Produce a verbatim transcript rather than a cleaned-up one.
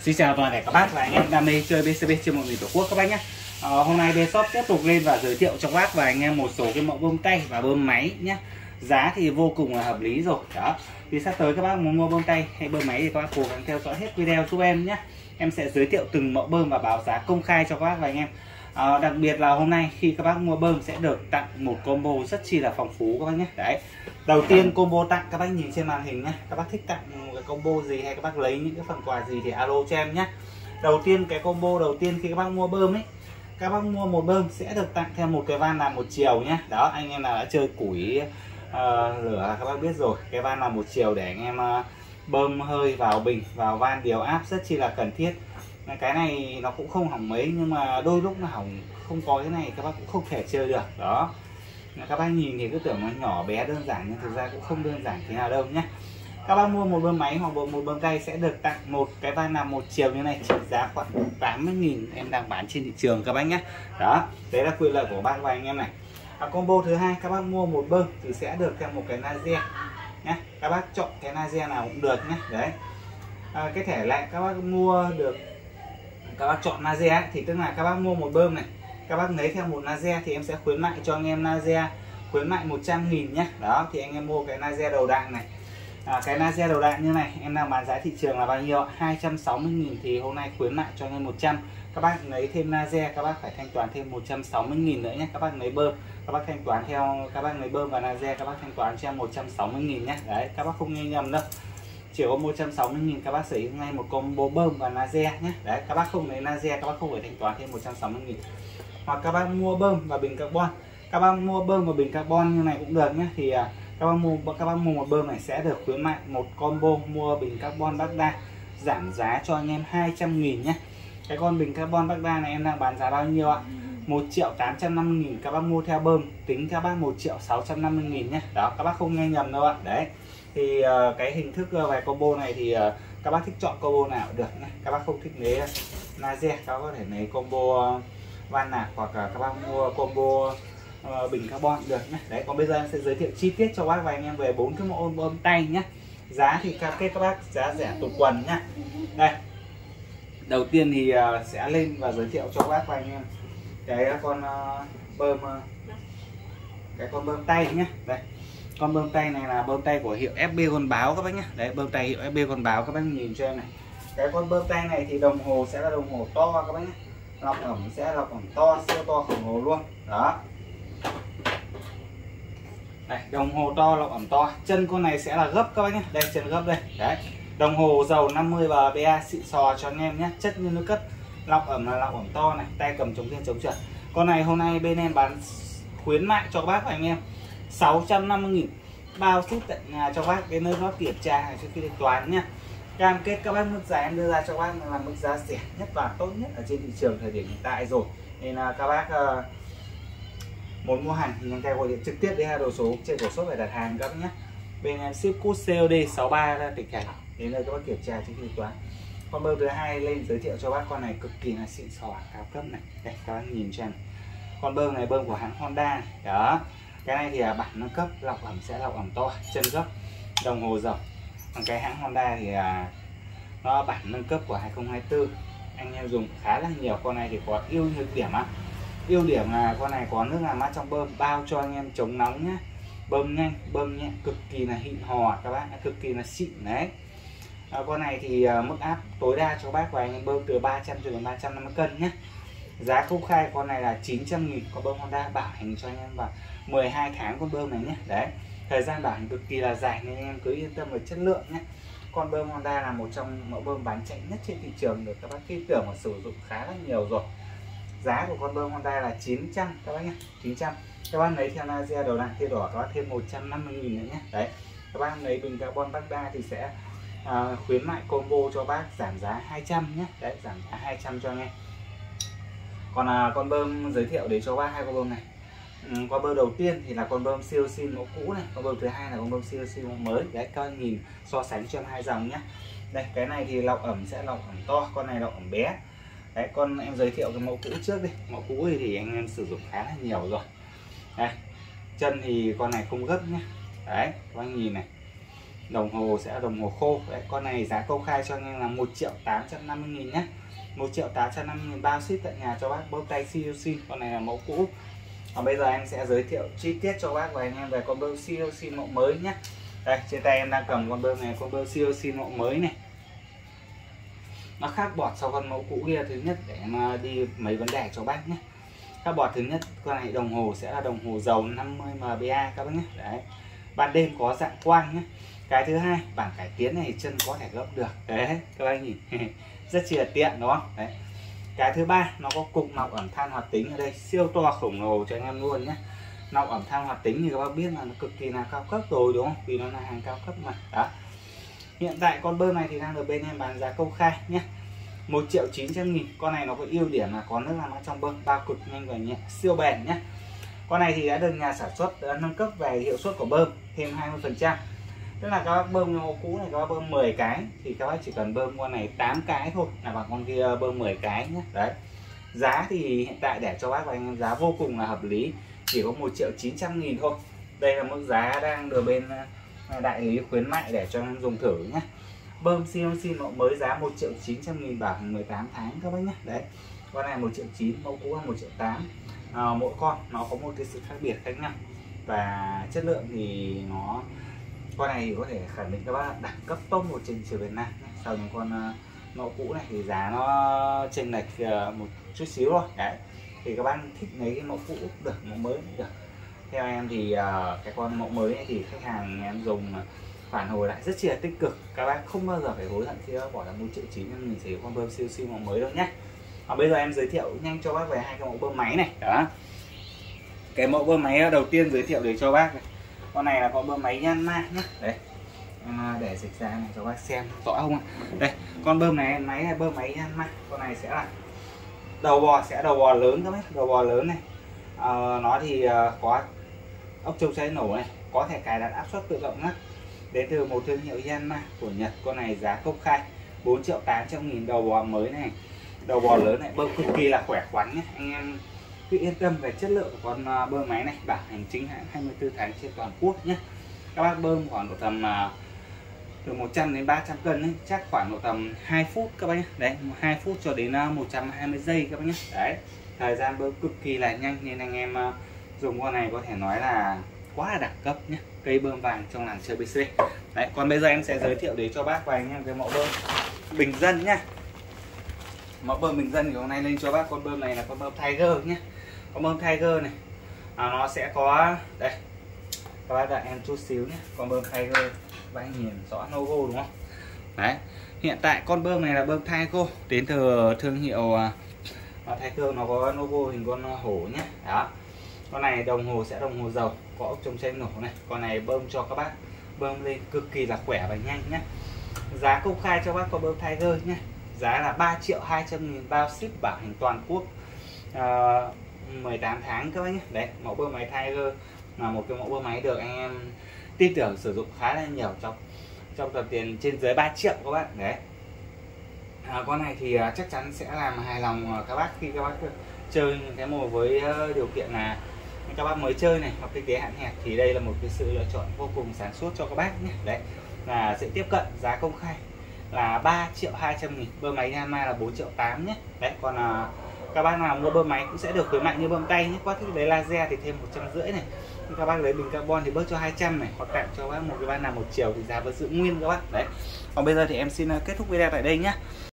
Xin chào toàn thể các bác và anh em đam mê chơi bê xê bê trên mọi miền tổ quốc các bác nhé. À, hôm nay Bshop tiếp tục lên và giới thiệu cho các bác và anh em một số cái mẫu bơm tay và bơm máy nhé. Giá thì vô cùng là hợp lý rồi đó. Thì sắp tới các bác muốn mua bơm tay hay bơm máy thì các bác cố gắng theo dõi hết video giúp em nhé. Em sẽ giới thiệu từng mẫu bơm và báo giá công khai cho các bác và anh em. À, đặc biệt là hôm nay khi các bác mua bơm sẽ được tặng một combo rất chi là phong phú các bác nhé. Đấy. Đầu tiên combo tặng các bác nhìn trên màn hình nhé. Các bác thích tặng cái combo gì hay các bác lấy những cái phần quà gì thì alo cho em nhé. Đầu tiên cái combo đầu tiên khi các bác mua bơm ấy, các bác mua một bơm sẽ được tặng thêm một cái van làm một chiều nhé. Đó, anh em nào đã chơi củi uh, lửa các bác biết rồi, cái van làm một chiều để anh em uh, bơm hơi vào bình, vào van điều áp rất chi là cần thiết. Cái này nó cũng không hỏng mấy, nhưng mà đôi lúc nó hỏng không có cái này các bác cũng không thể chơi được. Đó, các bác nhìn thì cứ tưởng nó nhỏ bé đơn giản nhưng thực ra cũng không đơn giản thế nào đâu nhé. Các bác mua một bơm máy hoặc một bơm tay sẽ được tặng một cái van làm một chiều như này, trị giá khoảng tám mươi nghìn em đang bán trên thị trường các bác nhé. Đó, đấy là quyền lợi của bác và anh em này. À, combo thứ hai, các bác mua một bơm thì sẽ được thêm một cái laser nhé. Các bác chọn cái laser nào cũng được nhé. Đấy, à, cái thẻ lại các bác mua được, các bác chọn laser ấy, thì tức là các bác mua một bơm này, các bác lấy theo một laser thì em sẽ khuyến mại cho anh em laser, khuyến mại một trăm nghìn nhé. Đó, thì anh em mua cái laser đầu đạn này. À, cái laser đầu đạn như này em đang bán giá thị trường là bao nhiêu ạ? hai trăm sáu mươi nghìn thì hôm nay khuyến mại cho anh em một trăm. Các bác lấy thêm laser các bác phải thanh toán thêm một trăm sáu mươi nghìn nữa nhé. Các bác lấy bơm, các bác thanh toán theo, các bác lấy bơm và laser các bác thanh toán cho em một trăm sáu mươi nghìn nhé. Đấy, các bác không nghe nhầm đâu. Chỉ có một trăm sáu mươi nghìn các bác sở hữu ngay một combo bơm và laser nhé. Đấy, các bác không lấy laser các bác không phải thanh toán thêm một trăm sáu mươi nghìn. Hoặc các bác mua bơm và bình carbon, các bác mua bơm và bình carbon như này cũng được nhé. Thì các bác mua các bác mua một bơm này sẽ được khuyến mại một combo mua bình carbon Baghdad, giảm giá cho anh em hai trăm nghìn nhé. Cái con bình carbon Baghdad này em đang bán giá bao nhiêu ạ? một triệu tám trăm năm mươi nghìn. Các bác mua theo bơm tính các bác một triệu sáu trăm năm mươi nghìn nhé. Đó, các bác không nghe nhầm đâu ạ. Đấy, thì uh, cái hình thức uh, vài combo này thì uh, các bác thích chọn combo nào cũng được nhé. Các bác không thích lấy uh, laser các bác có thể lấy combo uh, van nạp, hoặc uh, các bác mua combo uh, bình carbon được nhé. Đấy, còn bây giờ em sẽ giới thiệu chi tiết cho bác và anh em về bốn cái mẫu bơm tay nhé. Giá thì cam kết các bác giá rẻ tụt quần nhá. Đây, đầu tiên thì uh, sẽ lên và giới thiệu cho bác và anh em cái con uh, bơm uh, cái con bơm tay nhé. Đây, con bơm tay này là bơm tay của hiệu ép bê Con Báo các bác nhé. Đấy, bơm tay hiệu ép bê Con Báo, các bác nhìn cho em này. Cái con bơm tay này thì đồng hồ sẽ là đồng hồ to các bác nhé. Lọc ẩm sẽ là lọc ẩm to, siêu to khổng lồ luôn. Đó, đây, đồng hồ to, lọc ẩm to. Chân con này sẽ là gấp các bác nhé. Đây, chân gấp đây. Đấy, đồng hồ dầu năm mươi bờ pê a xịn sò cho anh em nhé, chất như nước cất. Lọc ẩm là lọc ẩm to này, tay cầm chống thiên chống trượt. Con này hôm nay bên em bán khuyến mại cho các bác và anh em sáu trăm năm mươi nghìn, bao ship tận nhà cho bác cái nơi nó kiểm tra trước khi thanh toán nhá. Cam kết các bác mức giá em đưa ra cho bác là mức giá rẻ nhất và tốt nhất ở trên thị trường thời điểm hiện tại rồi. Nên là các bác uh, muốn mua hàng thì nhanh tay gọi điện trực tiếp đến hai đầu số trên cổ shop để đặt hàng các bác nhé. Bên em ship code xê ô đê sáu ba ra tỉnh thành đến nơi các bác kiểm tra trước khi thanh toán. Con bơm thứ hai lên giới thiệu cho bác, con này cực kỳ là xịn sò cao cấp này. Đây, các bác nhìn cho em. Con bơm này bơm của hãng Honda này. Đó, cái này thì là bản nâng cấp, lọc ẩm sẽ lọc ẩm to, chân gấp, đồng hồ dầu. Còn cái hãng Honda thì là nó bản nâng cấp của hai không hai tư, anh em dùng khá là nhiều. Con này thì có ưu nhược điểm á, ưu điểm là con này có nước làm mát trong bơm, bao cho anh em chống nóng nhé, bơm nhanh, bơm nhẹ, cực kỳ là hịn hò các bác, cực kỳ là xịn đấy. À, con này thì uh, mức áp tối đa cho bác và anh em bơm từ ba trăm cho đến ba trăm năm mươi cân nhé. Giá công khai con này là chín trăm nghìn. Con bơm Honda bảo hành cho anh em vào mười hai tháng con bơm này nhé. Đấy, thời gian bảo hành cực kỳ là dài nên anh em cứ yên tâm về chất lượng nhé. Con bơm Honda là một trong mẫu bơm bán chạy nhất trên thị trường, được các bác tin tưởng và sử dụng khá là nhiều rồi. Giá của con bơm Honda là chín trăm các bác nhé, chín trăm. Các bác lấy theo laser đầu đạn tia đỏ các bác thêm một trăm năm mươi nghìn nữa nhé. Đấy, các bác lấy bình carbon Baghdad thì sẽ à, khuyến mại combo cho bác giảm giá hai trăm nhé. Đấy, giảm giá hai trăm cho anh em. Còn à, con bơm giới thiệu để cho bác hai con bơm này. Ừ, con bơm đầu tiên thì là con bơm siêu xin mẫu cũ này, con bơm thứ hai là con bơm siêu xin mẫu mới. Đấy, các bác nhìn so sánh cho em hai dòng nhé. Đây, cái này thì lọc ẩm sẽ lọc ẩm to, con này lọc ẩm bé. Đấy, con em giới thiệu cái mẫu cũ trước đi. Mẫu cũ thì, thì anh em sử dụng khá là nhiều rồi. Đây, chân thì con này không gấp nhé. Đấy, các bác nhìn này. Đồng hồ sẽ là đồng hồ khô. Đấy, con này giá công khai cho anh em là một triệu tám trăm năm mươi nghìn nhé. một triệu tám trăm năm mươi nghìn bao ship tận nhà cho bác, bơm tay xê lờ xê. Con này là mẫu cũ. Còn bây giờ em sẽ giới thiệu chi tiết cho bác và anh em về con bơm xê lờ xê mẫu mới nhé. Đây, trên tay em đang cầm con bơm này, con bơm xê lờ xê mẫu mới này. Nó khác bọt sau con mẫu cũ kia. Thứ nhất để mà đi mấy vấn đề cho bác nhé. Các bọt thứ nhất, con này đồng hồ sẽ là đồng hồ dầu năm mươi mét pê a các bác nhé. Đấy, ban đêm có dạng quang nhé. Cái thứ hai, bản cải tiến này chân có thể gấp được. Đấy, các bác nhìn rất chi là tiện đúng không? Đấy. Cái thứ ba, nó có cục nọc ẩm than hoạt tính ở đây, siêu to khổng lồ cho anh em luôn nhé. Nọc ẩm than hoạt tính thì các bác biết là nó cực kỳ là cao cấp rồi đúng không? Vì nó là hàng cao cấp mà. Đó. Hiện tại con bơm này thì đang được bên em bán giá công khai nhé, một triệu chín trăm nghìn. Con này nó có ưu điểm là có nước làm ở trong bơm, bao cực nhanh và nhẹ, siêu bền nhé. Con này thì đã được nhà sản xuất đã nâng cấp về hiệu suất của bơm thêm hai mươi phần trăm. Tức là các bác bơm như mẫu cũ này các bác bơm mười cái thì các bác chỉ cần bơm con này tám cái thôi là bằng con kia bơm mười cái nhé. Đấy. Giá thì hiện tại để cho bác và anh em giá vô cùng là hợp lý, chỉ có một triệu chín trăm nghìn thôi. Đây là mức giá đang được bên đại lý khuyến mại để cho em dùng thử nhé. Bơm xê lờ xê mẫu mới giá một triệu chín trăm nghìn bảo hành mười tám tháng các bác nhé. Đấy. Con này một triệu chín, mẫu cũ là một triệu tám. À, mỗi con nó có một cái sự khác biệt khác nhau và chất lượng thì nó, con này thì có thể khẳng định các bác đẳng cấp top một trên thị trường Việt Nam. Sau những con uh, mẫu cũ này thì giá nó chênh lệch uh, một chút xíu thôi. Đấy, thì các bác thích lấy cái mẫu cũ được, mẫu mới cũng được. Theo em thì uh, cái con mẫu mới này thì khách hàng em dùng phản hồi lại rất chi là tích cực. Các bác không bao giờ phải hối hận khi đã bỏ ra một triệu chín trăm nghìn sử con bơm siêu siêu mẫu mới đâu nhé. À, bây giờ em giới thiệu nhanh cho bác về hai cái mẫu bơm máy này. Đó, cái mẫu bơm máy đầu tiên giới thiệu để cho bác này. Con này là con bơm máy Yanmar nhé. Đấy, em để dịch ra này cho bác xem rõ không ạ. Đây, con bơm này máy này bơm máy Yanmar. Con này sẽ là đầu bò sẽ đầu bò lớn các bác, đầu bò lớn này. À, nó thì uh, có ốc chống cháy nổ này, có thể cài đặt áp suất tự động ngắt, đến từ một thương hiệu Yanmar của Nhật. Con này giá công khai bốn triệu tám trăm nghìn, đầu bò mới này, đầu bò lớn này, bơm cực kỳ là khỏe khoắn nhé. Anh em cứ yên tâm về chất lượng của con bơm máy này, bảo hành chính hãng hai mươi tư tháng trên toàn quốc nhé. Các bác bơm khoảng độ tầm uh, từ một trăm đến ba trăm cân ấy, chắc khoảng độ tầm hai phút các bác nhé. Đấy, hai phút cho đến uh, một trăm hai mươi giây các bác nhé. Đấy, thời gian bơm cực kỳ là nhanh nên anh em uh, dùng con này có thể nói là quá là đẳng cấp nhé, cây bơm vàng trong làng chơi bê xê. Đấy, còn bây giờ em sẽ giới thiệu đến cho bác và anh em cái mẫu bơm bình dân nhá. Mẫu bơm bình dân thì hôm nay lên cho bác con bơm này là con bơm Tiger nhé. Con bơm Tiger này à, nó sẽ có đây, các bác đợi em chút xíu nhé. Con bơm Tiger và anh nhìn rõ logo đúng không? Đấy, hiện tại con bơm này là bơm Tiger đến từ thương hiệu uh, Tiger, nó có logo hình con hổ nhé. Đó, con này đồng hồ sẽ đồng hồ dầu, có ốc chống cháy nổ này. Con này bơm cho các bác bơm lên cực kỳ là khỏe và nhanh nhé. Giá công khai cho bác con bơm Tiger nhé, giá là ba triệu hai trăm nghìn, bao ship bảo hành toàn quốc uh, mười tám tháng các bác nhé. Đấy, mẫu bơm máy Tiger là một cái mẫu bơm máy được anh em tin tưởng sử dụng khá là nhiều trong trong tầm tiền trên dưới ba triệu các bác. Đấy, à, con này thì uh, chắc chắn sẽ làm hài lòng uh, các bác khi các bác chơi những cái mùa với uh, điều kiện là các bác mới chơi này hoặc kinh tế hạn hẹp, thì đây là một cái sự lựa chọn vô cùng sáng suốt cho các bác nhé. Đấy, là sẽ tiếp cận giá công khai là ba triệu hai trăm nghìn, bơm máy Yanmar là bốn triệu tám nhé. Đấy, còn uh, các bác nào mua bơm máy cũng sẽ được khuyến mại như bơm tay nhé. Quá thích lấy laser thì thêm một trăm rưỡi này, các bác lấy bình carbon thì bớt cho hai trăm này, hoặc tặng cho bác một cái ban nào một chiều thì giá vẫn giữ nguyên các bác. Đấy, còn bây giờ thì em xin kết thúc video tại đây nhé.